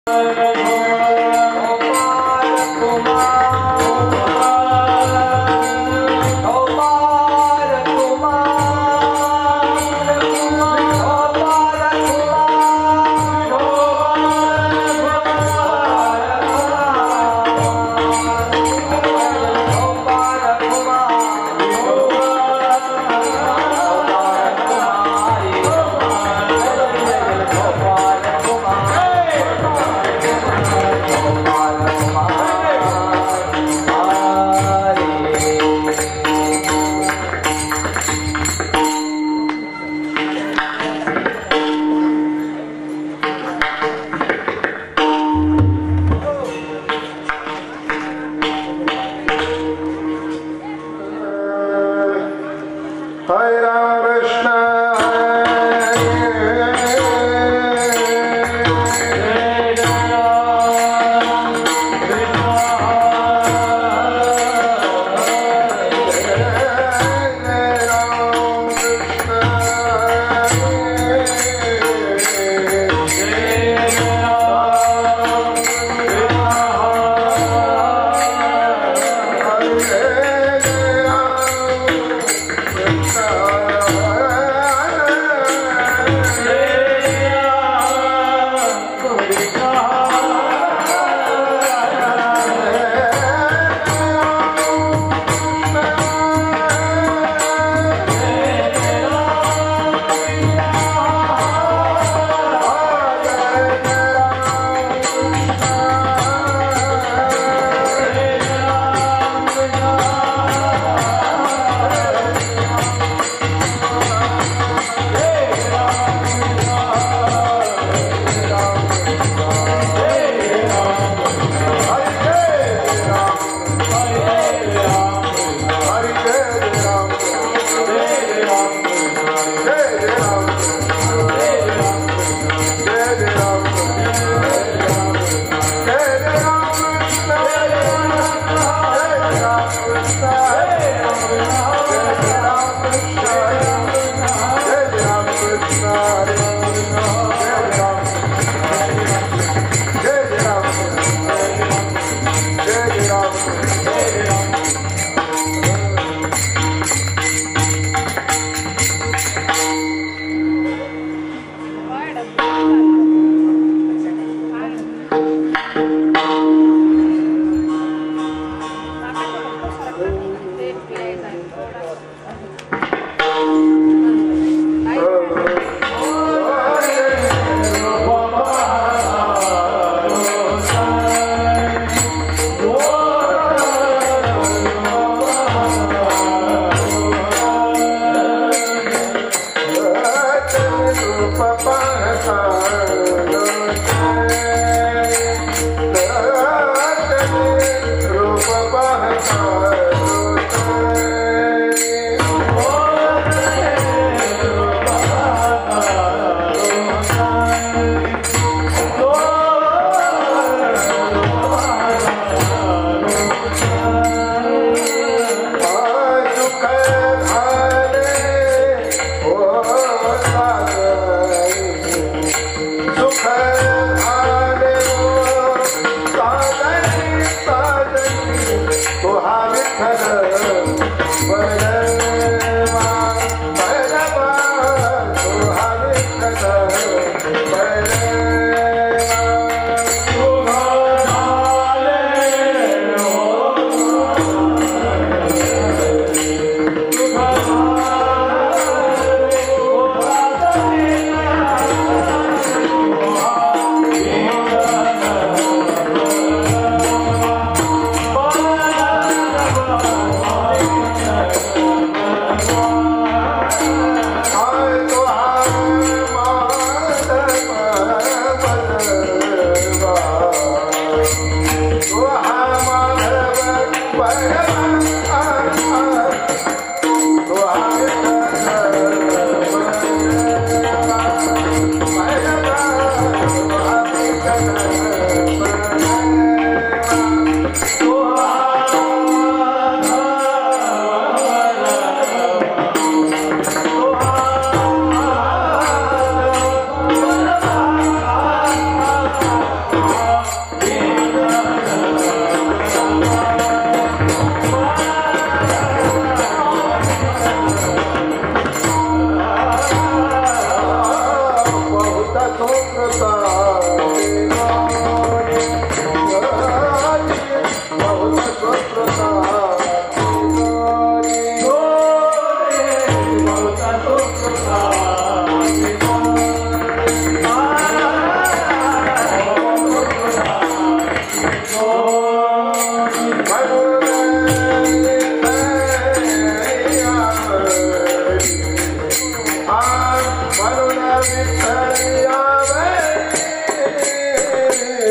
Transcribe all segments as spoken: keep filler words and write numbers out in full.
Oh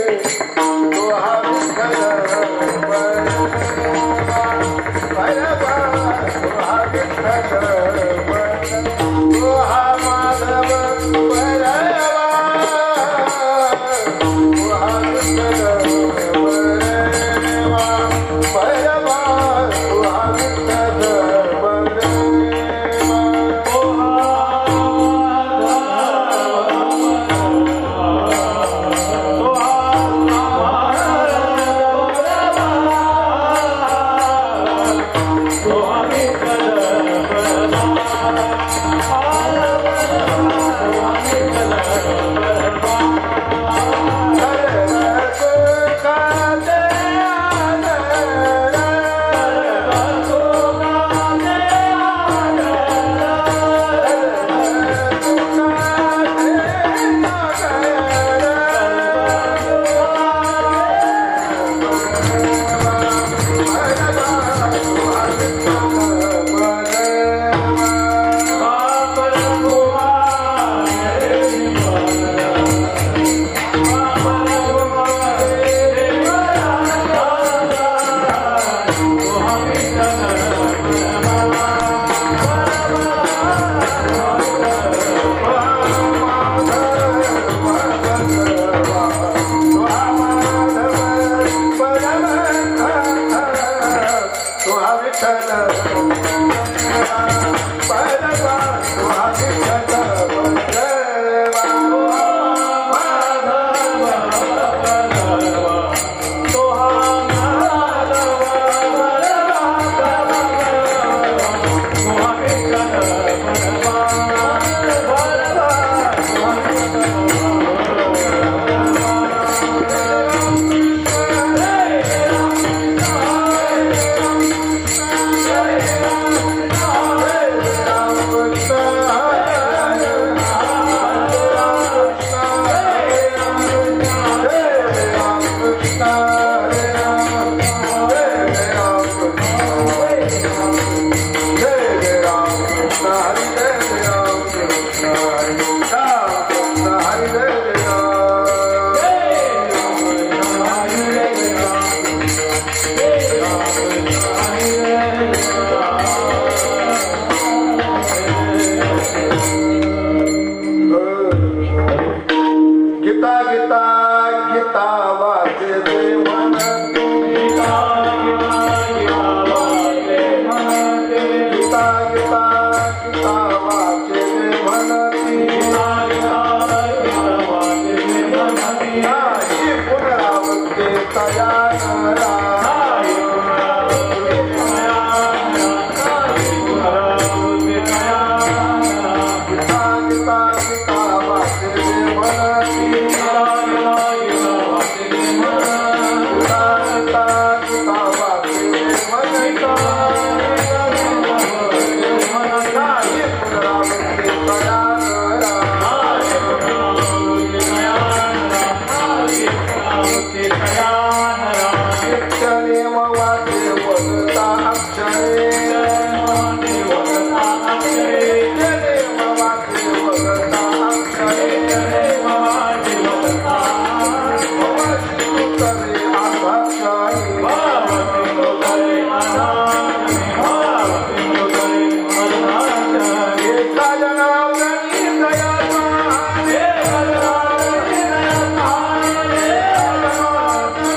Hare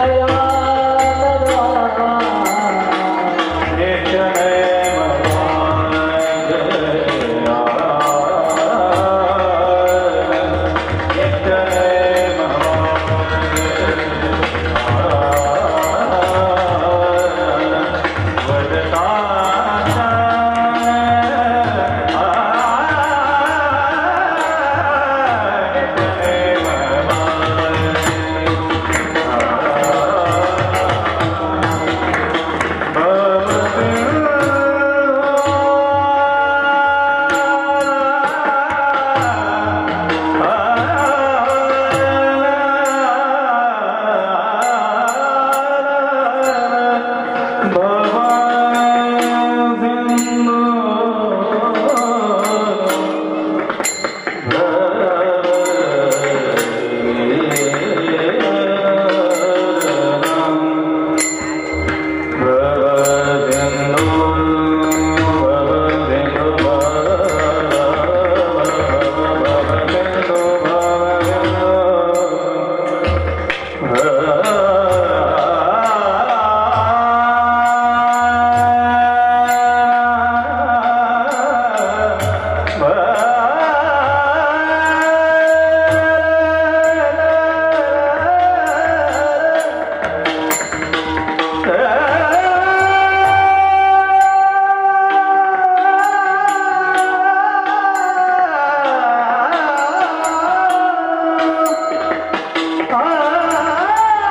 Ah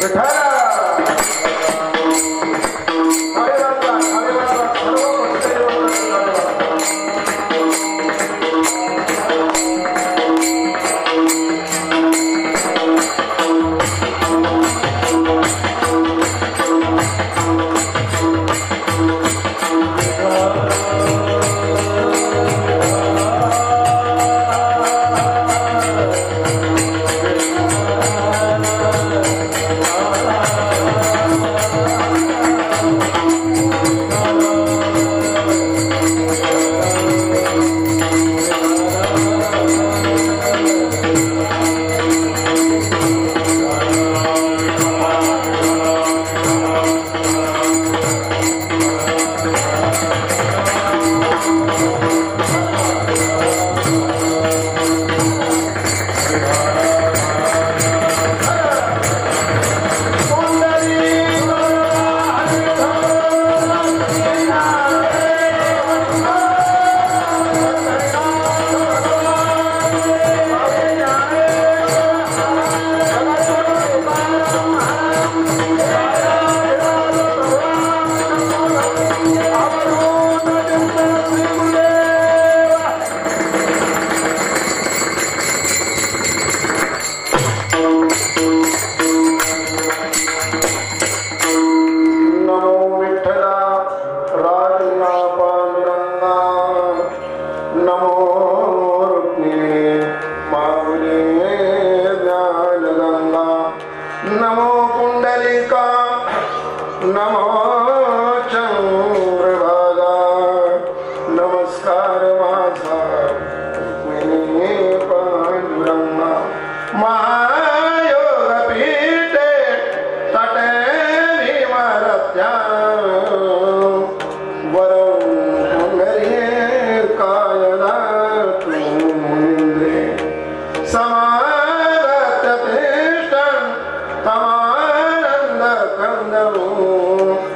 Tamarananda Kandamu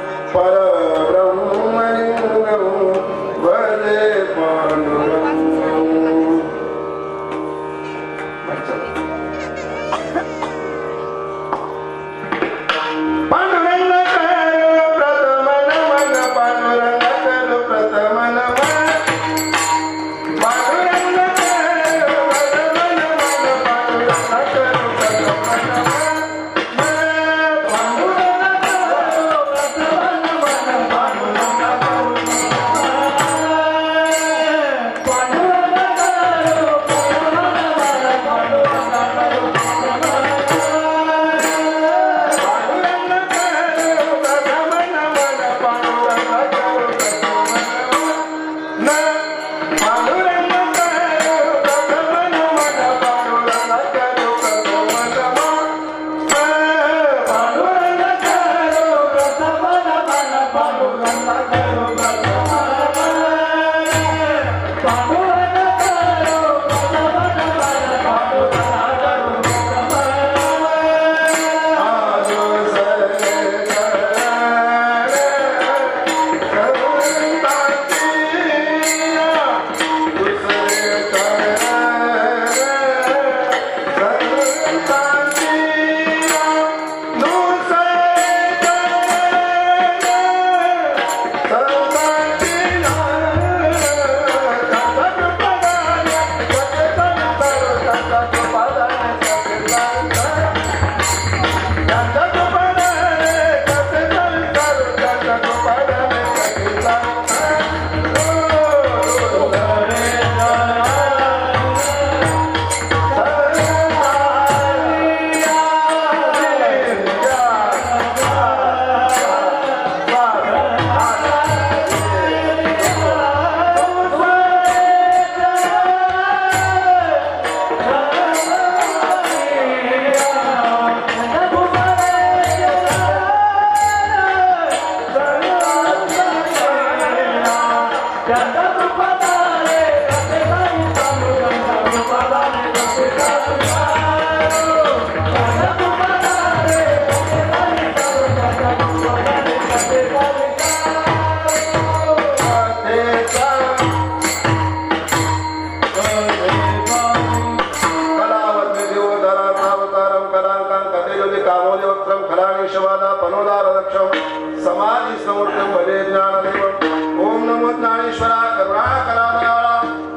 ज्ञानेशवादा पनोदार दक्षम समाधि समूर्तम भले ज्ञानदेव ओम नमो ज्ञानेश्वरा करुणा करा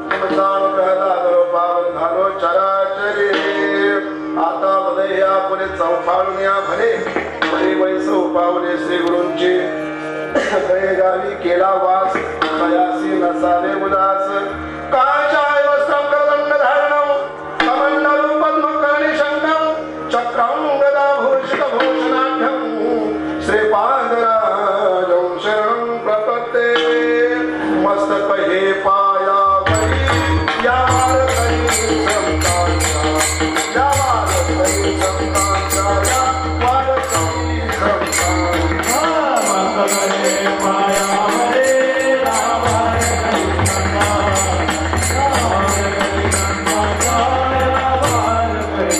पावन घालो चराचरे आता बदया पुढे चौफाळून या भले भले वैसव पावले श्री गुरूंचे गळे गावी केला वास कयासी नसावे उदास काचाय वस्त्रं करदंड धारणं कमंडलं पद्मकर्णी शंखं चक्रं गदा भूषित भूषणाढ्यं श्रीपादराजं शरणं प्रपत्ते मस्तक हे पाया या वारकरी संतांचा या वारकरी संतांचा या वारकरी संतांचा मस्तक हे पाया हरे वारकरी संतांचा या वारकरी संतांचा या वारकरी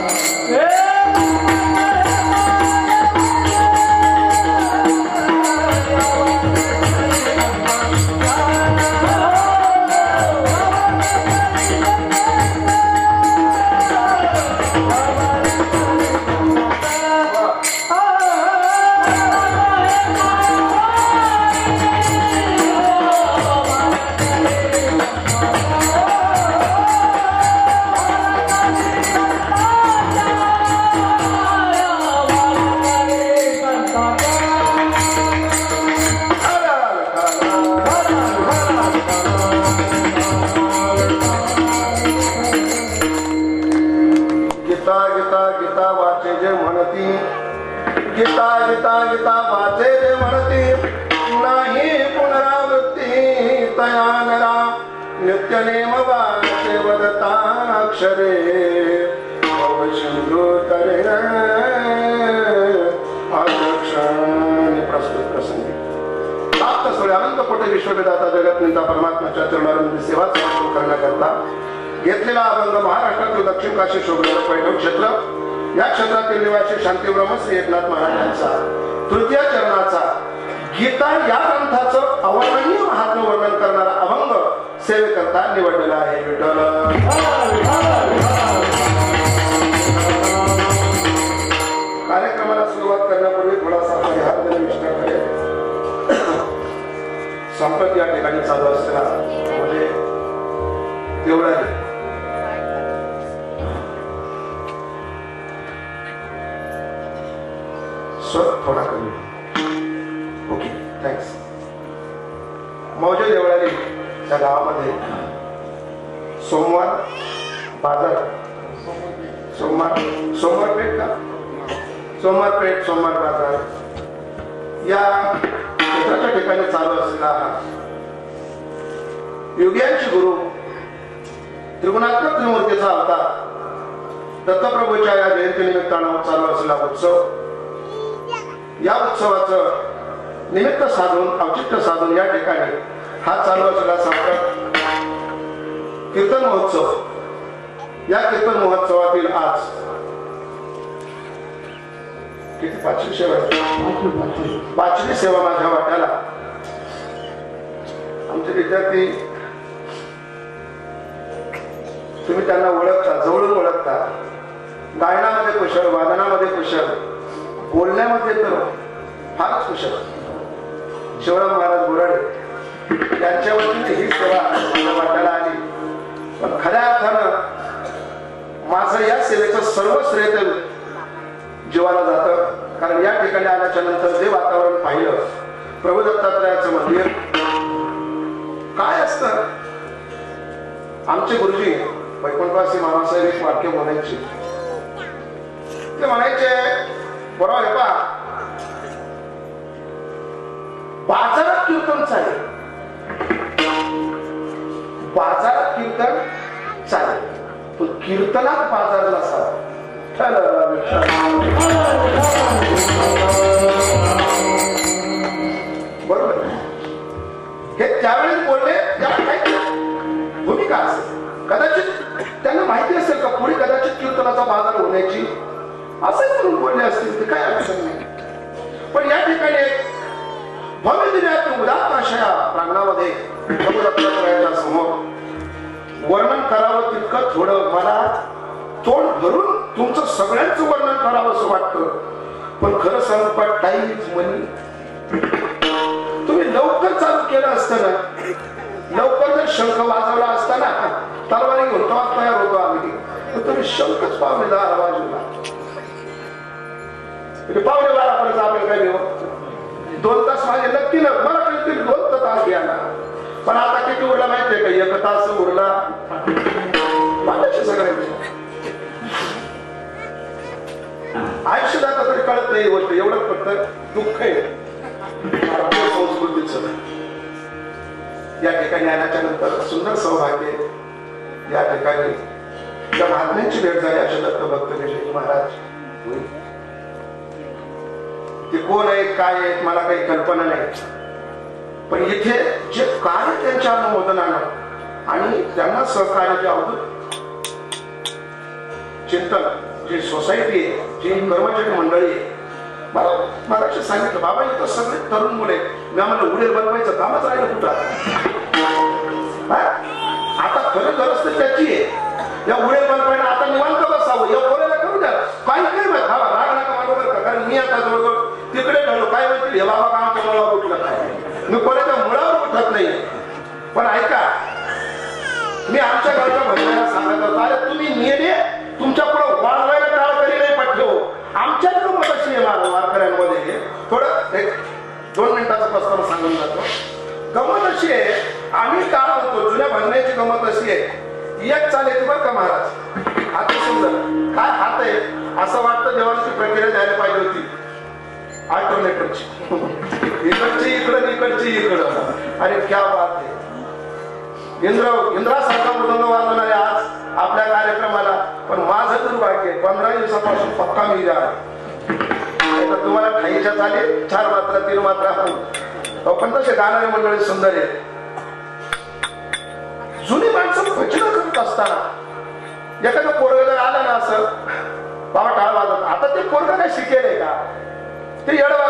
गीता गीता गीता वाचे रे म्हणती नाही पुनरावृत्ती तया नरा नित्य नेम वाचे वदतान अक्षरे भव सिंधू तरे अक्षराने प्रस्तुत प्रसंगी प्राप्त सोळे अनंत कोटी विश्वविदाता जगत नेता परमात्म्याच्या चरणारविंद सेवा समर्पण करण्याकरता घेतलेला अभंग महाराष्ट्रातील दक्षिण काशी शोभलेलं पैठण क्षेत्र या क्षेत्रातील निवासी शांती ब्रह्म श्री एकनाथ महाराजांचा तृतीय चरणाचा गीता या ग्रंथाचं अवर्णनीय महात्म्य वर्णन करणारा अभंग सेवेकरता निवडलेला आहे. विठ्ठल कार्यक्रमाला सुरुवात करण्यापूर्वी थोडासा परिहार देणे इच्छा करेल. संपर्क या ठिकाणी चालू असलेला म्हणजे तेवढा स्वर थोडा कमी. Okay thanks. मौजे देवळाली त्या गावामध्ये सोमवार बाजार सोमवार सोमवार पेठ का सोमवार पेठ सोमवार बाजार या क्षेत्राच्या ठिकाणी चालू असलेला योग्यांचे गुरु त्रिगुणात्मक त्रिमूर्तीचा अवतार दत्तप्रभूच्या या जयंती निमित्तानं चालू असलेला उत्सव या उत्सवाचं निमित्त साधून औचित्य साधून या ठिकाणी हा चालू असलेला संकट कीर्तन महोत्सव या कीर्तन महोत्सवातील आज किती पाचवी सेवा पाचवी सेवा माझ्या वाट्याला आमचे विद्यार्थी तुम्ही त्यांना ओळखता जवळून ओळखता गायनामध्ये कुशल वादनामध्ये कुशल बोलण्यामध्ये तर फारच कुशल शिवराम महाराज बोराडे यांच्या वतीने ही सेवा माझ्या वाट्याला आली. पण खऱ्या अर्थानं माझं या सेवेचं सर्व श्रेय जीवाला जातं. कारण या ठिकाणी आल्याच्या नंतर जे वातावरण पाहिलं प्रभू दत्तात्रयाचं मंदिर काय असतं. आमचे गुरुजी वैकुंठवासी मामासाहेब एक वाक्य म्हणायचे. ते म्हणायचे बरोबर आहे पा बाजारात कीर्तन चालेल बाजारात कीर्तन चालेल पण कीर्तनात बाजार नसावा. बरोबर हे त्यावेळेस बोलले त्याला काय भूमिका असेल. कदाचित त्यांना माहिती असेल का पुढे कदाचित कीर्तनाचा बाजार होण्याची असंच म्हणून बोलले असतील ते काय अडचण नाही. पण या ठिकाणी भव्य दिव्यात उदात्त अशा प्रांगणामध्ये प्रभू दत्तात्रयाच्या समोर वर्णन करावं तितकं थोडं मला तोंड भरून तुमचं सगळ्यांचं वर्णन करावं असं वाटतं. पण खरं सांगू का, टाइम इज मनी. तुम्ही लवकर चालू केलं असतं ना, लवकर जर शंख वाजवला असता ना, तलवारी घेऊन तेव्हा तयार होतो आम्ही. तुम्ही शंखच पावणे दहा वाजवला, पावणे बारा पर्यंत आपल्याला काय घेऊ. दोन तास माझे नक्की ना, मला कधीतरी दोन तास घ्या ना. पण आता किती उरला माहितीये का, एक तास उरला माझ्याशी सगळ्यांची. आयुष्य जाता तरी कळत नाही गोष्ट. एवढं फक्त दुःख आहे भारतीय संस्कृतीचं. या ठिकाणी आल्याच्या नंतर सुंदर सौभाग्य, या ठिकाणी त्या महात्म्यांची भेट झाली. असे दत्त भक्त विजय महाराज, ते कोण आहेत काय आहेत मला काही कल्पना नाही, पण इथे जे कार्य त्यांच्या अनुमोदनानं आणि त्यांना सहकार्य जे अवधूत चिंतन, जी सोसायटी आहे, जी कर्मचारी मंडळी आहे, मला मला सांगितलं बाबा इथं सगळे तरुण मुले. मी आम्हाला उडे बनवायचं कामच राहिलं कुठं. आता खरं गरज तर त्याची आहे, या उडे बनवायला आता निवांत बसावं, या बोलायला करू द्या. काही काही माहिती हवा राग नका मानू का, कारण मी आता जवळजवळ तिकडे ढळलो. काय माहिती हे बाबा का आमच्या मुळावर उठलं काय, मी कोणाच्या मुळावर उठत नाही. पण ऐका, मी आमच्या गावच्या भजनाला सांगत होतो, अरे तुम्ही नेले तुमच्या पुढे वाढवायला टाळ करी नाही पाठव. आमच्याकडे मत अशी आहे वारकऱ्यांमध्ये, थोडं एक दोन मिनिटाचा प्रस्ताव सांगून जातो. गमत अशी आहे, आम्ही टाळ होतो, जुन्या भजनाची गमत अशी आहे, एक चाल येते बरं का महाराज, आता सुंदर काय हात आहे, असं वाटतं देवाची प्रक्रिया द्यायला पाहिजे होती अल्टरनेटरची, इकडची इकडं इकडची इकडं. अरे क्या बात आहे. इंद्र इंद्रासारखा मृदंग वाजवणारे आज आपल्या कार्यक्रमाला. पण माझं दुर्भाग्य, पंधरा दिवसापासून पक्का मी जा तुम्हाला ठाईच्या चालेल, चार मात्रा तीन मात्रा, पण तसे गाणारे मंडळी सुंदर आहे. जुनी माणसं भजन करत असताना एखादं पोरग जर आलं ना असं बाबा टाळ वाजत, आता ते पोरग काय शिकेल का, ते येडवा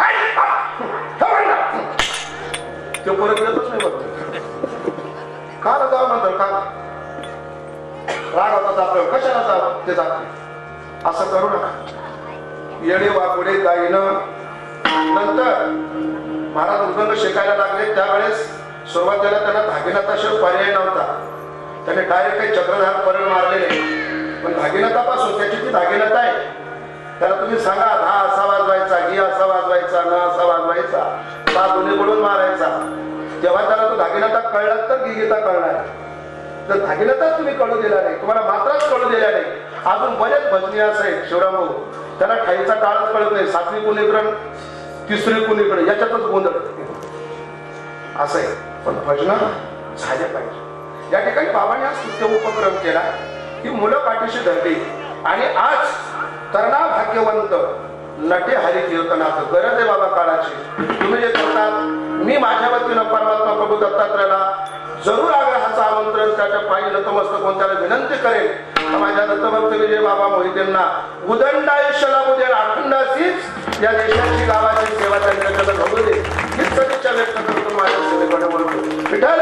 ते पोरग येतच नाही बघ. का ना जावं नंतर का राग होता आपल्याला, कशाला जावं ते जाते. असं करू नका. येडे वाकुडे गायनं. नंतर महाराज मृदंग शिकायला लागले त्यावेळेस सुरुवातीला त्यांना धागिनाथाशिवाय पर्याय नव्हता. त्याने डायरेक्ट काही चक्रधार परण मारले नाही, पण धागिनाथापासून त्याची ती धागिनाथ आहे. त्याला तुम्ही सांगा हा असा वाजवायचा, गी असा वाजवायचा, न असा वाजवायचा, सा दोन्ही पडून मारायचा, तेव्हा त्याला तो धागिनाथा कळला तर गी गीता कळणार. जर धागिनाथाच तुम्ही कळू दिला नाही, तुम्हाला मात्राच कळू दिल्या नाही. अजून बरेच भजनी असं आहे शिवराम भाऊ, त्याला ठाईचा टाळच कळत नाही, सातवी कुणीकडं तिसरी कुणीकडे, याच्यातच गोंधळ असं आहे. पण भजन झाले पाहिजे. या ठिकाणी बाबांनी हा स्तुत्य उपक्रम केला, ही मुलं पाठीशी धरली आणि आज तरणा भाग्यवंत नटे हरी कीर्तनाथ गरज आहे बाबा काळाची. तुम्ही जे करतात, मी माझ्या वतीनं परमात्मा प्रभू दत्तात्रयाला जरूर आग्रहाचं आमंत्रण त्याच्या पायी नतमस्तक होऊन त्याला विनंती करेल, माझ्या दत्तभक्त विजय बाबा मोहितेंना उदंड आयुष्य लाभू दे, अखंड अशीच या देशाची गावाची सेवा त्यांच्याकडे घडू दे, हीच सदिच्छा व्यक्त करतो माझ्या सेवेकडे बोलतो. विठ्ठल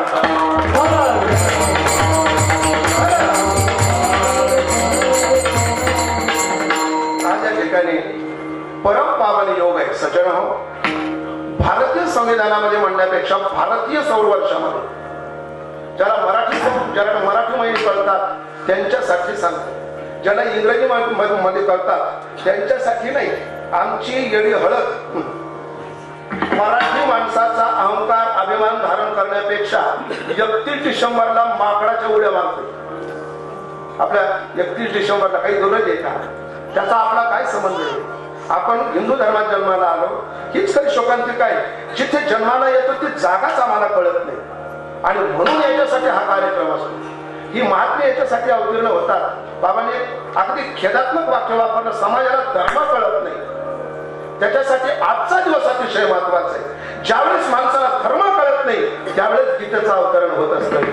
आज या ठिकाणी परम पावन योग आहे. सज्जन हो, भारतीय संविधानामध्ये म्हणण्यापेक्षा भारतीय सौर वर्षामध्ये ज्याला मराठी ज्याला मराठी मध्ये कळतात त्यांच्यासाठी सांगतो, ज्याला इंग्रजी मध्ये कळतात त्यांच्यासाठी नाही. आमची येडी हळद मराठी माणसाचा अहंकार अभिमान धारण करण्यापेक्षा एकतीस डिसेंबरला माकडाच्या उड्या मारतो. आपल्या एकतीस डिसेंबरला काही गरज आहे का, त्याचा आपला काय संबंध आहे. आपण हिंदू धर्मात जन्माला आलो, हीच खरी शोकांतिका आहे. जिथे जन्माला येतो ती जागाच आम्हाला कळत नाही आणि म्हणून याच्यासाठी हा कार्यक्रम असतो. ही महात्मे याच्यासाठी अवतीर्ण होतात. बाबांनी अगदी खेदात्मक वाक्य वापरलं, समाजाला धर्म कळत नाही, त्याच्यासाठी आजचा दिवस अतिशय महत्वाचा आहे. ज्यावेळेस माणसाला धर्म कळत नाही त्यावेळेस गीतेचं अवतरण होत असतं.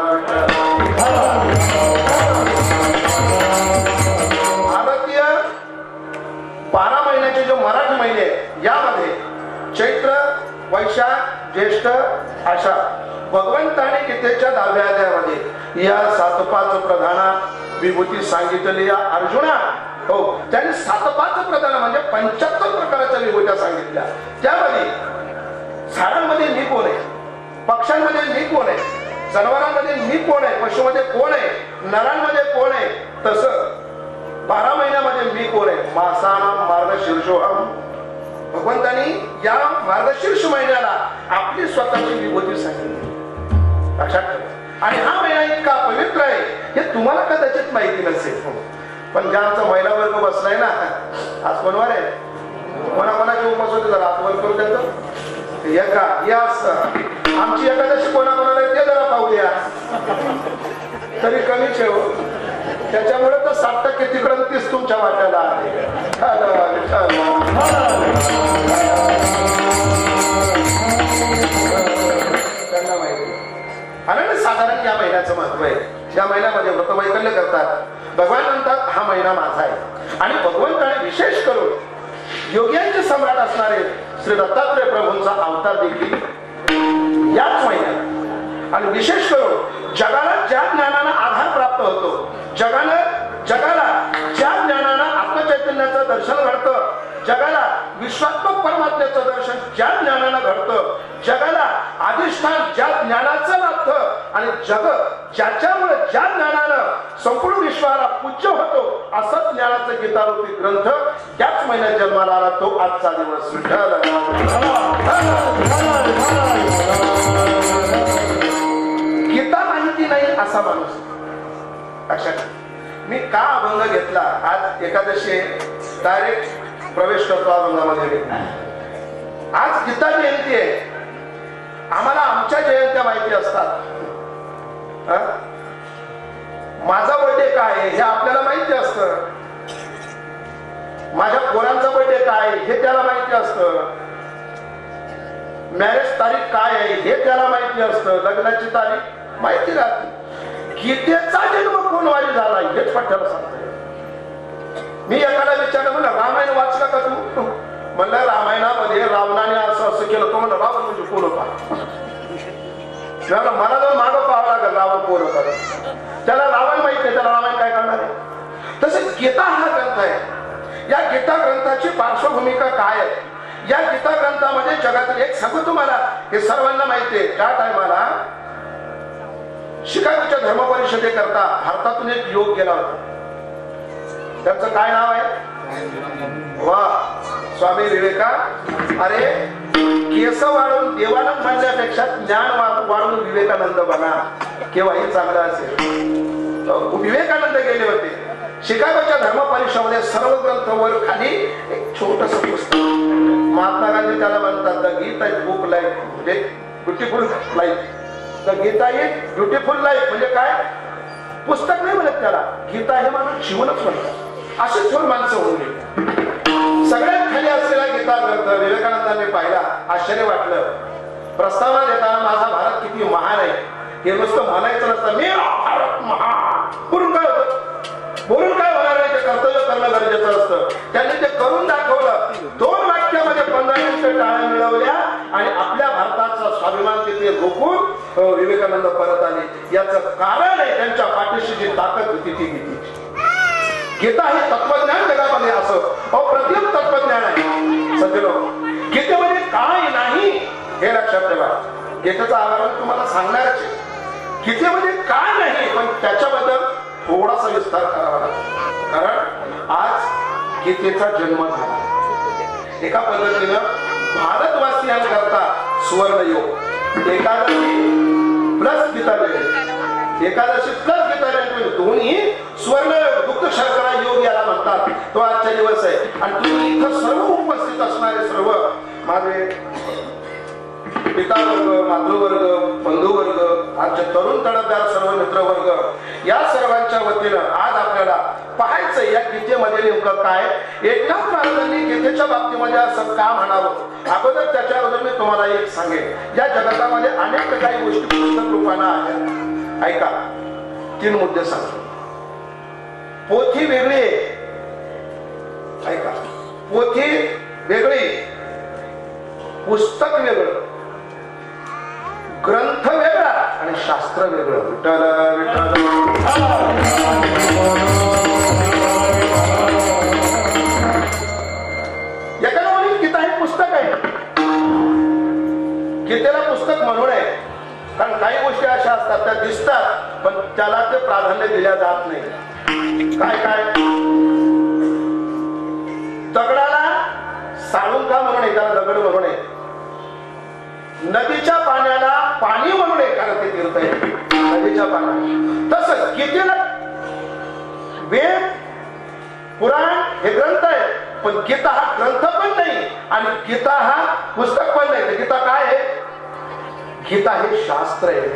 भारतीय बारा महिन्याचे जो मराठी महिने यामध्ये चैत्र वैशाख ज्येष्ठ आषाढ भगवंताने गीतेच्या दहाव्या अध्यायामध्ये या सात पाच प्रधाना विभूती सांगितली. या अर्जुना हो, त्यांनी सातपाच प्रधान म्हणजे पंच्याहत्तर प्रकारच्या विभूत्या सांगितल्या. त्यामध्ये झाडांमध्ये मी कोण आहे, पक्ष्यांमध्ये मी कोण आहे, जनावरांमध्ये मी कोण आहे, पशुमध्ये कोण आहे, नरांमध्ये कोण आहे, तसं बारा महिन्यामध्ये मी कोण आहे, मासानाम मार्गशीर्षोहम. भगवंतांनी या मार्गशीर्ष महिन्याला आपली स्वतःची विभूती सांगितली. लक्षात ठेवा. आणि हा महिना इतका पवित्र आहे हे तुम्हाला कदाचित माहिती नसेल, पण ज्या आमचा महिला वर्ग बसलाय ना, आज कोणवार आहे, कोणाकोणाचे उपास होते जरा हात वर करू द्यायचं. एका या आमची एकादशी कोणाकोणाला ते जरा पाहूया, तरी कमीच आहे हो. त्याच्यामुळे तर सात टक्के तिकडं तीस तुमच्या वाट्याला आहे. त्यांना माहिती. आणि साधारण या महिन्याचं महत्व आहे. या महिन्यामध्ये व्रतवैकल्य करतात. भगवान म्हणतात हा महिना माझा आहे. आणि भगवंताने विशेष करून योग्यांचे सम्राट असणारे श्री दत्तात्रय प्रभूंचा अवतार देखील याच महिन्यात. आणि विशेष करून जगाला ज्या ज्ञानाला आधार प्राप्त होतो, जगानं जगाला ज्या ज्ञानानं आत्मचैतन्याचं दर्शन घडतं, जगाला विश्वात्मक परमात्म्याचं दर्शन ज्या ज्ञानानं घडतं, जगाला अधिष्ठान ज्या ज्ञानाचं लागतं आणि जग ज्याच्यामुळे ज्या ज्ञानानं संपूर्ण विश्वाला पूज्य होतो, असं ज्ञानाचं गीतारूपी ग्रंथ त्याच महिन्यात जन्माला आला. तो आजचा दिवस. गीता माहिती नाही असा माणूस. लक्षात. मी का अभंग घेतला, आज एकादशी डायरेक्ट प्रवेश करतो अभंगामध्ये. आज गीता जयंती आहे. आम्हाला आमच्या जयंत्या माहिती असतात. माझा बर्थडे काय आहे हे आपल्याला माहिती असतं. माझ्या पोरांचा बर्थडे काय हे त्याला माहिती असतं. मॅरेज तारीख काय आहे हे त्याला माहिती असतं. लग्नाची तारीख माहिती राहते. गीतेचा जन्म कोण वारी झाला हेच पठ्याला सांगतोय. मी एकाला विचारलं, म्हणलं रामायण वाचलं का तू? म्हणलं रामायणामध्ये रावणाने असं असं केलं. तो म्हणलं रावण म्हणजे कोण होता? मला जर मागं पाहावं लागेल रावण कोण होता. त्याला रावण माहित नाही, त्याला रामायण काय करणार आहे? तसंच गीता हा ग्रंथ आहे. या गीता ग्रंथाची पार्श्वभूमिका काय आहे? या गीता ग्रंथामध्ये जगातील एक सांगू तुम्हाला, हे सर्वांना माहिती आहे. त्या टायमाला शिकागोच्या धर्म परिषदेकरता भारतातून एक योग गेला होता. त्याचं काय नाव आहे? वा, स्वामी विवेका. अरे केस वाढवून देवानंद म्हणण्यापेक्षा ज्ञान वाढवून विवेकानंद बना, केव्हाही चांगलं असेल. विवेकानंद गेले होते शिकागोच्या धर्म परिषदेमध्ये. सर्व ग्रंथ वर खाली एक छोटस पुस्तक. महात्मा गांधी त्याला म्हणतात the Gita is book life, म्हणजे beautiful life. The Gita is beautiful life म्हणजे काय? पुस्तक नाही म्हणत त्याला, गीता हे माणूस जीवनच म्हणतात. अशी थोडी माणसं होऊन गेली. सगळ्यात खाली असलेला गीता ग्रंथ विवेकानंदांनी पाहिला. आश्चर्य वाटलं. प्रस्तावना देताना माझा भारत किती महान आहे हे नुसतं म्हणायचं नसतं. मी भारत महान बोलून काय होतं? बोलून काय होणार नाही, ते कर्तव्य करणं गरजेचं असतं. त्यांनी ते करून दाखवलं. दोन वाक्यामध्ये पंधरा मिनिटं टाळ्या मिळवल्या आणि आपल्या भारताचा स्वाभिमान तिथे रोखून विवेकानंद परत आले. याचं कारण आहे त्यांच्या पाठीशी जी ताकद होती ती गीतेची. गीता हे तत्वज्ञान जगामध्ये असं अप्रतिम तत्वज्ञान आहे. सज्जनो, गीतेमध्ये काय नाही हे लक्षात ठेवा. गीतेचं आवरण तुम्हाला सांगणारच. गीतेमध्ये काय नाही पण त्याच्याबद्दल थोडासा विस्तार करावा लागतो. कारण आज गीतेचा जन्म झाला. एका पद्धतीनं भारतवासियांकरता सुवर्णयोग. एकादशी प्लस गीता जयंती, एकादशी प्लस गीता जयंती दोन्ही सुवर्णयोग, दुग्ध शर्करा योग याला म्हणतात. तो आजचा दिवस आहे. आणि तुम्ही इथं सर्व उपस्थित असणारे सर्व माझे पिता वर्ग, मातृवर्ग, बंधू वर्ग, आमचे तरुण तडफदार सर्व मित्र वर्ग, या सर्वांच्या वतीनं आज आपल्याला पाहायचं या गीतेमध्ये नेमकं काय. एकनाथ महाराजांनी गीतेच्या बाबतीमध्ये असं का म्हणावं, अगोदर त्याच्या अगोदर मी तुम्हाला एक सांगेन. या जगतामध्ये अनेक काही गोष्टी पुस्तक रूपानं आहेत. ऐका, तीन मुद्दे सांगतो. पोथी वेगळी, ऐका, पोथी वेगळी, पुस्तक वेगळं, ग्रंथ वेगळा आणि शास्त्र वेगळं. विठ्ठल विठ्ठल त्याला ते प्राधान्य दिल्या जात नाही. काय काय दगडाला साळून का म्हणून त्याला दगड म्हणून आहे, नदीच्या पाण्याला पाणी म्हणून आहे कारण ते तीर्थ आहे नदीच्या पाण्याला. तसं गीतेला वेद पुराण हे ग्रंथ आहे, पण गीता हा ग्रंथ पण नाही आणि गीता हा पुस्तक पण नाही. गीता काय आहे? गीता हे शास्त्र आहे.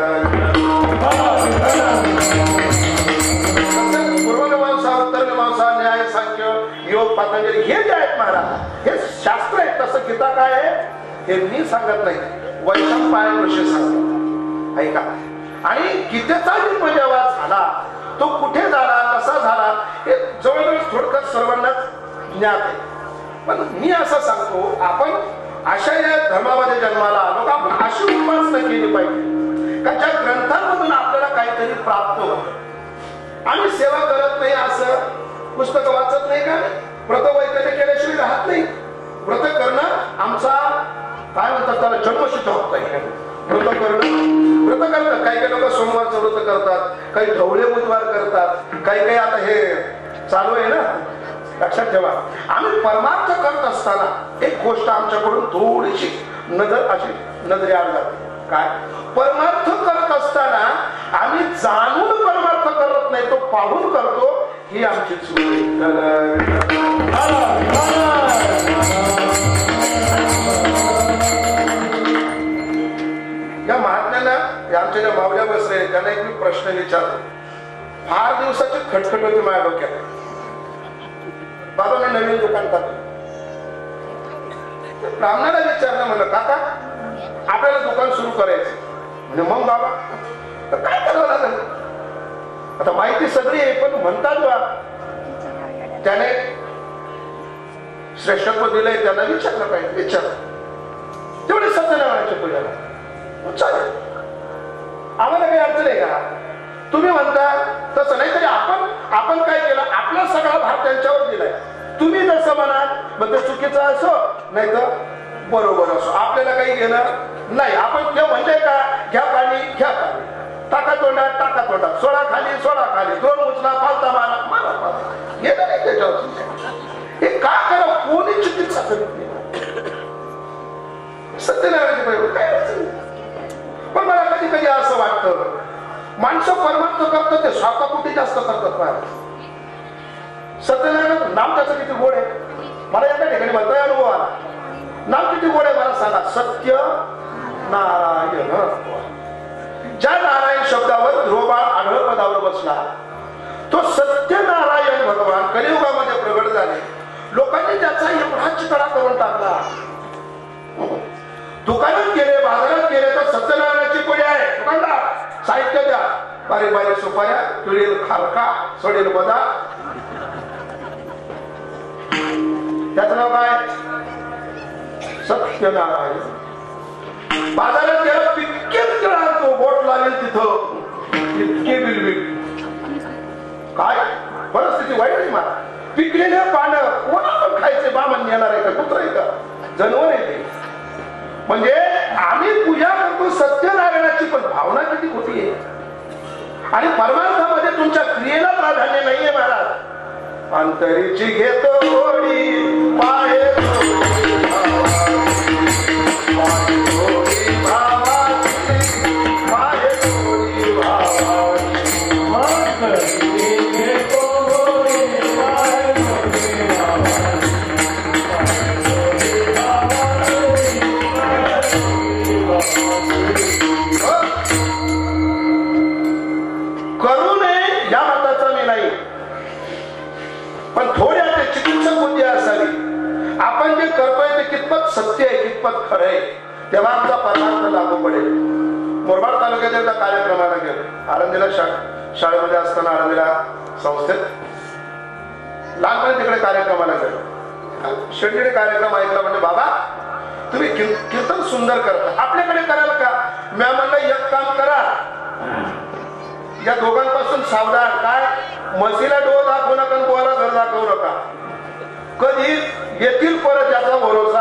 पूर्वमीमांसा उत्तरमीमांसा न्याय सांख्य योग पतंजली हे जे आहेत महाराज हे शास्त्र आहे. तसं गीता काय आहे हे मी सांगत नाही, वैशंपायन ऋषी सांगतात. ऐका. आणि गीतेचा जन्म जेव्हा झाला तो कुठे झाला कसा झाला हे जवळजवळ थोडक्यात सर्वांनाच ज्ञात आहे. पण मी असं सांगतो आपण अशा या धर्मामध्ये जन्माला आलो का आपण अशी उपासना केली पाहिजे का ज्या ग्रंथांमधून आपल्याला काहीतरी प्राप्त होतं. आम्ही सेवा करत नाही असं पुस्तक वाचत नाही का, व्रत वैकल्य केल्याशिवाय राहत नाही. व्रत करणं आमचा काय म्हणतात त्याला जन्मसिद्ध हक्क आहे. व्रत करणं व्रत करतात काही काही लोक सोमवारचं व्रत करतात, काही ढवळे बुधवार करतात, काही काही आता हे चालू आहे ना. लक्षात ठेवा आम्ही परमार्थ करत असताना एक गोष्ट आमच्याकडून थोडीशी नजर अशी नजरेआड जाते. काय परमार्थ करत असताना आम्ही जाणून परमार्थ करत नाही, तो पाहून करतो, ही आमची चूक आहे. या महात्म्याला आमच्या ज्या मावल्या बसले त्यांना एक मी प्रश्न विचारतो. फार दिवसाची खटखट होती माझ्या डोक्यात. बाबा मी नवीन दुकान टाकलं. ब्राह्मणाला विचारलं म्हणलं काका आपल्याला दुकान सुरू करायचं म्हणजे मग बाबा तर काय करावं लागेल. आता माहिती सगळी आहे पण म्हणतात बा त्याने श्रेष्ठत्व दिलंय त्यांना विचारलं पाहिजे. विचार तेवढे सत्यनारायणाच्या पूजाला चालेल आम्हाला काही अडचण आहे का. तुम्ही म्हणता तसं नाही तरी आपण आपण काय केलं आपला सगळा भार त्यांच्यावर दिलाय. तुम्ही जसं म्हणाल मग ते चुकीचं असो नाही तर बरोबर असो आपल्याला काही घेणं नाही. आपण ते म्हणते का घ्या पाणी घ्या पाणी, टाका तोंडात टाका तोंडात, सोडा खाली सोडा खाली, दोन उचला पालता मारा मारा हे नाही त्याच्यावर. हे का करा कोणी चिकित्सा करीत नाही. सत्यनारायणाची पाहिजे काय अडचण. पण मला कधी कधी असं वाटतं माणसं परमार्थ करतात ते स्वार्थापोटी जास्त करतात. महाराज सत्यनारायण नाम त्याचं किती गोड आहे मला एका ठिकाणी म्हणता अनुभव आला. नाम किती गोड आहे मला सांगा. सत्य नारायण. ज्या नारायण शब्दावर ध्रुवबाळ आढळ पदावर बसला तो सत्यनारायण भगवान कलियुगामध्ये प्रगट झाले. लोकांनी त्याचा एवढा चितळा करून टाकला. दुकानात गेले बाजारात गेले तर सत्यनारायणाची पूजा आहे. दुकानदार साहित्य द्या, बारीक बारीक सुपाऱ्या, तुळेल खारका, सोडेल बदा. त्याचं नाव काय सत्यनारायण. बाजारात गेला तितकेच केळा तो बोट लागेल तिथं तितके बिलबिल. काय परिस्थिती वाईट आहे मला. पिकलेले पानं कोणा पण खायचे बामण येणार आहे का, कुत्र आहे का, जनावर आहे ते. म्हणजे आम्ही पूजा करतो सत्यनारायणाची पण भावना किती खोटी आहे. आणि परमार्थामध्ये तुमच्या क्रियेला प्राधान्य नाहीये महाराज. अंतरीची घेतो गोडी पाहे आपण जे करतोय ते कितपत सत्य आहे कितपत खरं आहे तेव्हा आमचा परमार्थ लागू पडेल. मुरबाड तालुक्यात एकदा कार्यक्रमाला गेलो. आळंदीला शा शाळेमध्ये असताना आळंदीला संस्थेत लहानपणी तिकडे कार्यक्रमाला गेलो. शेवटी कार्यक्रम ऐकला म्हणजे बाबा तुम्ही कीर्तन सुंदर करता आपल्याकडे कराल का. मी म्हणलं एक काम करा या दोघांपासून सावधान. काय म्हशीला डोळ दाखवू नका बोला घर दाखवू नका. कधी येतील परत याचा भरोसा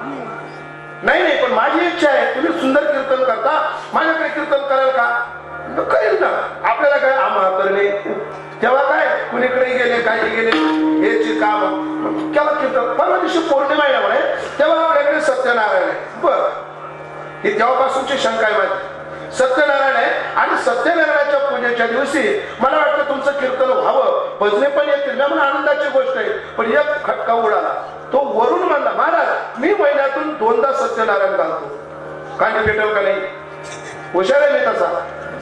नाही. नाही पण माझी इच्छा आहे तुम्ही सुंदर कीर्तन करता माझ्याकडे कीर्तन कराल का. कळेल ना आपल्याला काय आम्हा करणे तेव्हा काय कुणीकडे गेले काही गेले हेची काम केव्हा कीर्तन परवा दिवशी पौर्णिमा आहे म्हणे तेव्हा आपल्याकडे सत्यनारायण आहे बर ही तेव्हापासूनची शंका आहे माझी सत्यनारायण आहे आणि सत्यनारायणाच्या पूजेच्या दिवशी मला वाटतं तुमचं कीर्तन व्हावं भजने पण येतील म्हणून आनंदाची गोष्ट आहे पण एक खटका उडाला तो वरून म्हणला महाराज मी महिन्यातून दोनदा सत्यनारायण घालतो कांडी भेटल का नाही हुशार आहे मी तसा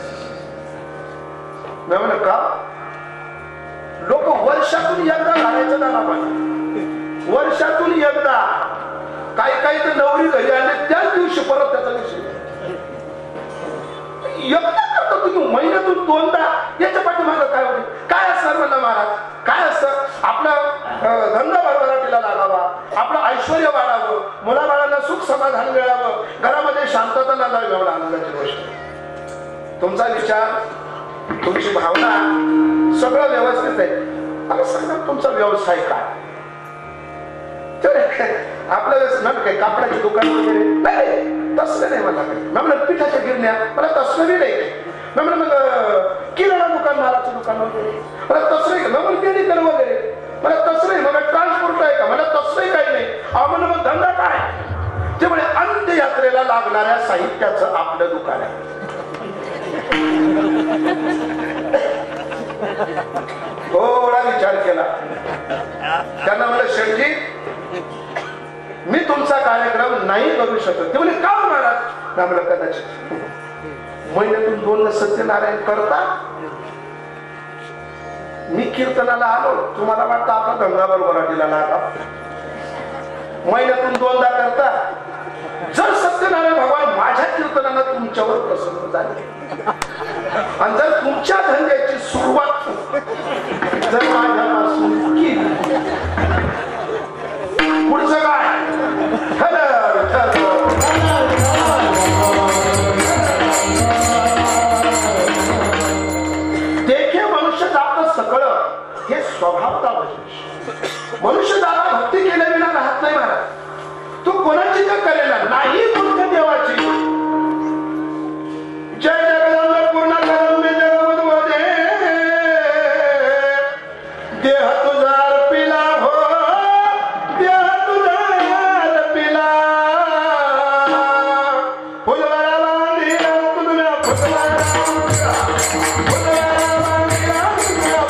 मी म्हणलं का लोक वर्षातून एकदा घालायचं ना पाहिजे वर्षातून एकदा काही काही तर नवरी घरी आले त्याच दिवशी परत त्याचा विषय एकदा करतो तुम्ही महिन्यातून दोनदा याच्या पाठीमागं काय होते काय असणार म्हणलं महाराज काय असतं आपला धंदा भरभराटीला लागावा आपलं ऐश्वर वाढावं मुलाबाळांना सुख समाधान मिळावं घरामध्ये शांतता लागावी एवढा आनंदाची गोष्ट तुमचा विचार तुमची भावना सगळं व्यवस्थित आहे मला सांगा तुमचा व्यवसाय काय आपलं व्यवसाय काय कापडाची दुकान वगैरे नाही तसलं नाही मला काही म्हणलं पिठाच्या गिरण्या मला तसलं नाही मी म्हणलं मग किराणा दुकान मालाचं दुकान वगैरे मला तसं नाही मग मेडिकल वगैरे मला तसं नाही मग ट्रान्सपोर्ट आहे का मला तसंही काही नाही अहो म्हणलं मग धंदा काय त्यामुळे अंत्ययात्रेला लागणाऱ्या साहित्याचं आपलं दुकान आहे थोडा विचार केला त्यांना म्हणलं शेठजी मी तुमचा कार्यक्रम नाही करू शकत ते म्हणजे का महाराज ना म्हणलं कदाचित महिन्यातून दोनदा सत्यनारायण करता मी कीर्तनाला आलो तुम्हाला वाटतं आपला धंदा बरोबराटीला लागा महिन्यातून दोनदा करता जर सत्यनारायण भगवान माझ्या कीर्तनानं तुमच्यावर प्रसन्न झाले आणि जर तुमच्या धंद्याची सुरुवात जर माझ्यापासून केली पुढचं काय ठरव ठरव देखे मनुष्य जात सगळं हे स्वभावता मनुष्य दादा भक्ती केल्याविना राहत नाही महाराज तू कोणाची का करेना नाही मूर्ख देवाची जय जगदंब पूर्ण करून मी जगवते देह तुझा अर्पिला हो देह तुझा अर्पिला फुलवाला बांधिला तुझ्या फुलवाला फुलवाला बांधिला तुझ्या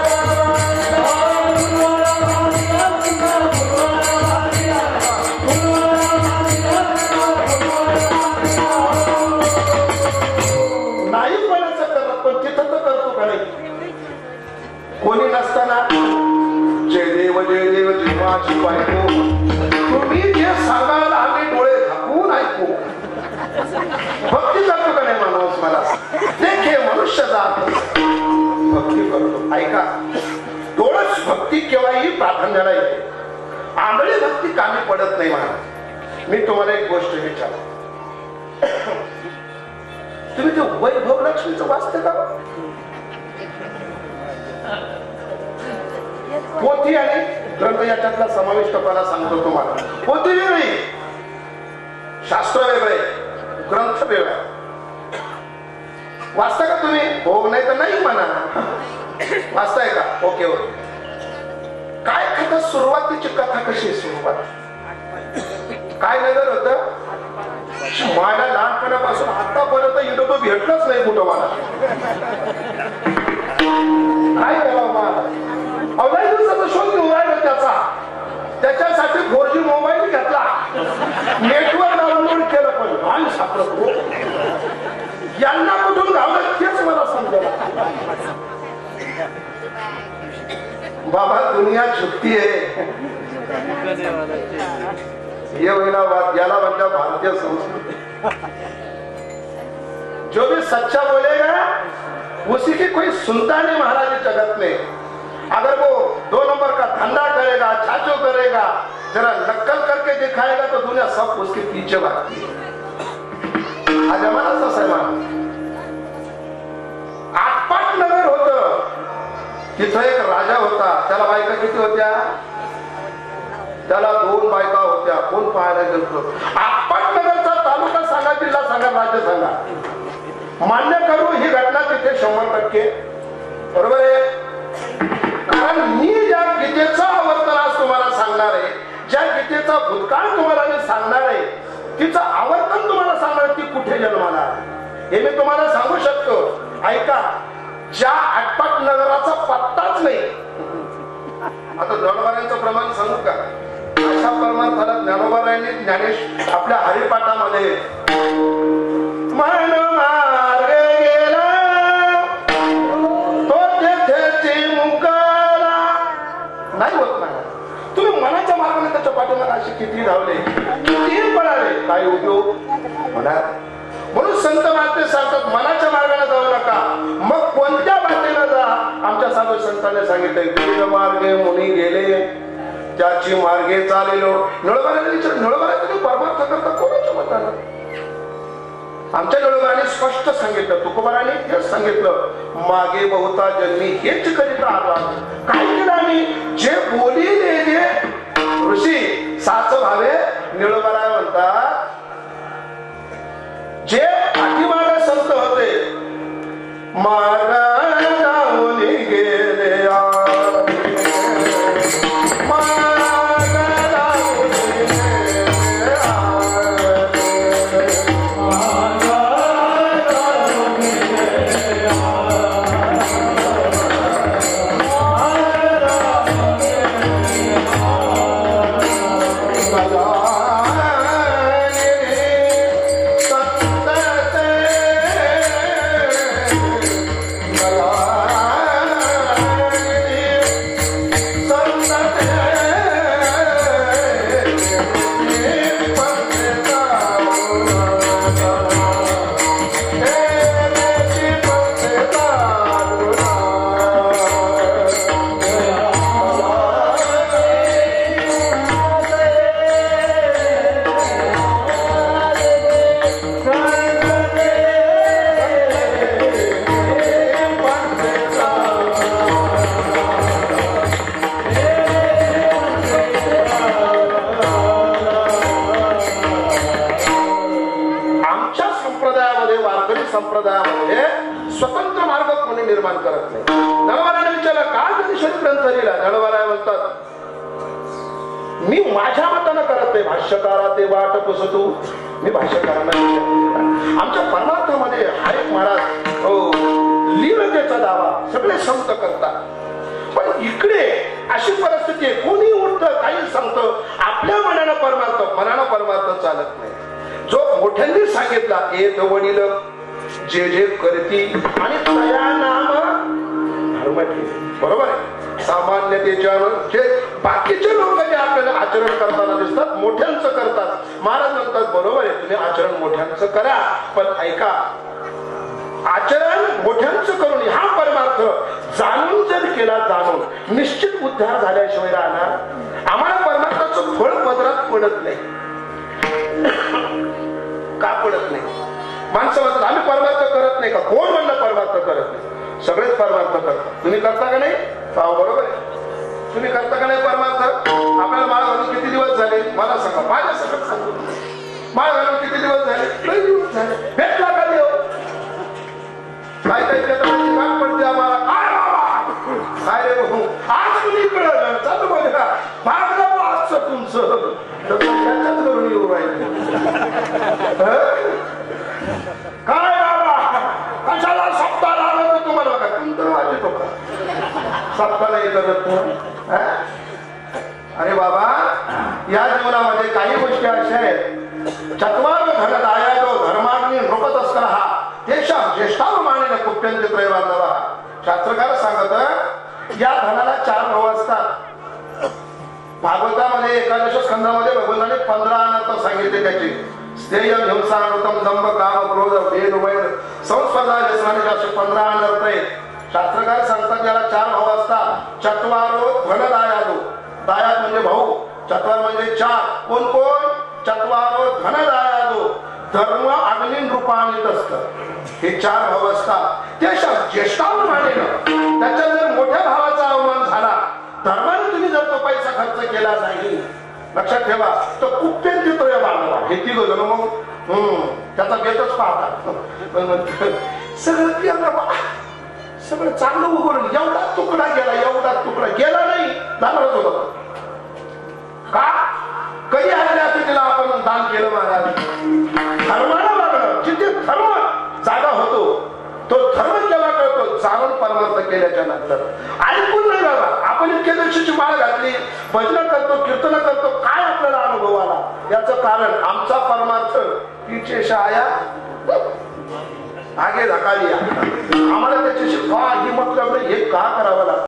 कोणी नसताना जय देव जय देव जीवाची बायको तुम्ही जे सांगाल आम्ही डोळे झाकून ऐकू भक्ती करतो का नाही माणूस मला देखे मनुष्य जात भक्ती करतो ऐका थोडंच भक्ती केव्हाही प्राधान्याला येते आंधळी भक्ती कामी पडत नाही महाराज मी तुम्हाला एक गोष्ट विचार तुम्ही ते वैभव लक्ष्मीचं वाचते का पोथी आणि ग्रंथ याच्यातला समाविष्टपणा सांगतो तुम्हाला पोथी वेगळी शास्त्र वेगळे ग्रंथ वेगळा वाचता का तुम्ही हो नाही तर नाही म्हणा वाचताय का ओके ओके काय कथा सुरुवातीची कथा कशी सुरुवात काय नगर होत मला लहानपणापासून आतापर्यंत इथं तो भेटलंच नाही कुठं मला काय करावं मला अवघ्या दिवसाचा शोध घेऊन राहिलो त्याचा त्याच्यासाठी फोर जी मोबाईल घेतला नेटवर डाउनलोड केलं पण आणि सापडतो यांना कुठून गावलं तेच मला समजलं बाबा दुनिया झुकती है ये होना बात याला बनता भारतीय संस्कृति जो भी सच्चा बोलेगा उसी की कोई सुनता नहीं महाराज जगत में अगर वो दो नंबर का धंधा करेगा छाछो करेगा जरा नक्कल करके दिखाएगा तो दुनिया सब उसके पीछे भागती है आज हमारा तसा है मान आटपाट नगर होतं तिथं एक राजा होता त्याला बायका किती होत्या त्याला दोन बायका होत्या कोण पाहायला गेलो आटपाट नगरचा तालुका सांगा जिल्हा सांगा राज्य सांगा मान्य करू ही घटना तिथे शंभर टक्के बरोबर आहे. कारण मी ज्या गीतेचा आवर्तन आज तुम्हाला सांगणार आहे, ज्या गीतेचा भूतकाळ तुम्हाला मी सांगणार आहे, तिचं आवर्तन तुम्हाला सांगणार ती कुठे जन्माला हे मी तुम्हाला सांगू शकतो. ऐका, ज्या आटपाट नगराचा पत्ताच नाही. आता ज्ञानोबारायांचं प्रमाण सांगू का? अशा परमार्थाला ज्ञानोबारायांनी ज्ञानेश आपल्या हरिपाठामध्ये मन मार्ग गेला तो तेथेची मुकाला नाही होत नाही. तुम्ही मनाच्या मार्गाने त्याच्या पाठीमागे असे किती धावले, किती पळाले, काय उपयोग म्हणा. म्हणून संत महात्मे सांगतात मनाच्या मार्गाने जाऊ नका, मग कोणत्या वाटेला जा. आमच्या साधू संतांनी सांगितलंय मार्गे मुनी गेले त्याची मार्गे चालेलो. नळोबाराने विचार नळोबारा तुम्ही परमार्थ करता कोणाच्या मतानं? आमच्या नळोबाराने स्पष्ट सांगितलं, तुकोबाराने हेच सांगितलं, मागे बहुता जन्मी हेच करीता आला. काय केलं आम्ही? जे बोलिले जे ऋषी साच भावे. नळोबारा म्हणतात जे पाठीमागे संत होते मार्गावून गेले संप्रदायामध्ये स्वतंत्र मार्ग कोणी निर्माण करत नाही. नळवाराने विचारलं का ज्ञानेश्वरी ग्रंथ लिहिला? नळवारा म्हणतात मी माझ्या मतानं करत नाही, भाष्यकारा ते वाट पुसतू मी भाष्यकारांना. आमच्या परमार्थामध्ये हरेक महाराज हो लीनतेचा दावा सगळे संत करतात. पण इकडे अशी परिस्थिती आहे, कोणी उठतं काही सांगतं, आपल्या मनानं परमार्थ मनानं परमार्थ चालत नाही. जो मोठ्यांनी सांगितला एक वडील जे जे करती आणि तया नाम धर्म बरोबर आहे. सामान्यतेच्या जे बाकीचे लोक जे आपल्याला आचरण करताना दिसतात मोठ्यांचं करतात. महाराज म्हणतात बरोबर आहे तुम्ही आचरण मोठ्यांचं करा, पण ऐका आचरण मोठ्यांचं करून हा परमार्थ जाणून जर केला, जाणून निश्चित उद्धार झाल्याशिवाय राहणार. आम्हाला परमार्थाचं फळ पदरात पडत नाही. का पडत नाही? माणसं म्हणतात आम्ही परमार्थ करत नाही का? कोण म्हणलं परमार्थ करत नाही? सगळेच परमार्थ करतात. तुम्ही करता का नाही? बरोबर आहे. तुम्ही करता का नाही परमार्थ? आपल्याला माळ घालून किती दिवस झाले मला सांगा. माझ्या सगळं सांगू. माळ घालून किती दिवस झाले? काही दिवस झाले. भेटला का देव? काय काय काम पडते आम्हाला. काय बाबा काय रे भाऊ आज तुम्ही कळलं चालू बघा मागलं आजचं तुमचं त्याच्याच करून येऊ राहिले. काय बाबा कशाला सप्ताह लावलं तुम्हाला बघा तुमचं माझे तो सप्ताह नाही करत. अरे बाबा या जीवनामध्ये काही गोष्टी अशा आहेत चत्वार धनदाया जो धर्माग्नी नृपत असकर हा देशा ज्येष्ठानुमानेन कुप्यंते त्रय बांधवा. शास्त्रकार सांगत या धनाला चार भाव असतात. भागवतामध्ये एकादश स्कंदामध्ये भगवंताने पंधरा अनर्थ सांगितले त्याचे. स्थेय हिंसा अनर्थम दंभ काम क्रोध भेद वैर संस्पर्धा व्यसनाने असे पंधरा अनर्थ आहेत. शास्त्रकार सांगतात याला चार भाव असतात. चत्वारो धनदायादो दायाद म्हणजे भाऊ, चत्वार म्हणजे चार. कोण कोण? चत्वारो धनदायादो धर्म अग्नी रूपाने असतं. हे चार भाव असतात. ते ज्येष्ठानुमानेनं त्याच्या जर मोठ्या भावाचा अवमान झाला धर्माने तुम्ही जर तो पैसा खर्च केला नाही लक्षात ठेवा तर कुप्यंती त्रय बांधवा. हे तिघ जण मग हम्म त्याचा बेतच पाहता. पण म्हणतो सगळं गेलं बा, सगळं चांगलं उघडून एवढा तुकडा गेला, एवढा तुकडा गेला नाही जाणारच होता. का कधी आलेल्या तिला आपण दान केलं महाराज? धर्माला लागलं. जिथे धर्म जागा होतो तो धर्म केला कळतो जाणून परमार्थ केल्याच्या नंतर. ऐकून नाही बाबा. आपण इतक्या दिवशीची माळ घातली, भजन करतो, कीर्तन करतो, काय आपल्याला अनुभव आला? याचं कारण आमचा परमार्थ पीछे शाया आगे धकालिया. आम्हाला त्याच्याशी काही मतलब नाही. हे का करावं लागतं?